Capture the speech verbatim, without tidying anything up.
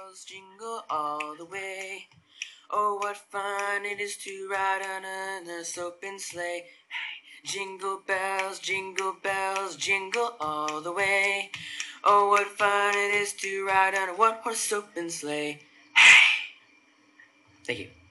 bells jingle all the way. Oh, what fun it is to ride on a open sleigh. Hey, jingle bells, jingle bells, jingle all the way. Oh, what fun it is to ride on a one-horse open sleigh. Hey! Thank you.